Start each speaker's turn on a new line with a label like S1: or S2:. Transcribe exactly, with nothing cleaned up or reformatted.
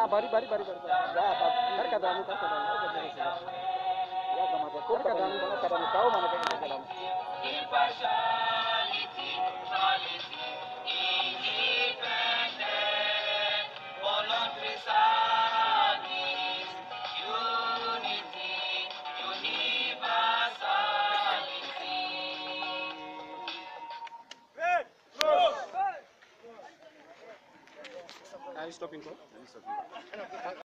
S1: Ya, bari bari bari bari. Ya, kar ka damu kar ka damu. Ya kamata ko ka damu kana ka damu kawo mana kai ka damu.
S2: Impartiality, neutrality, independent, voluntary service, unity, universality.
S1: Red, go! Are you stopping, bro?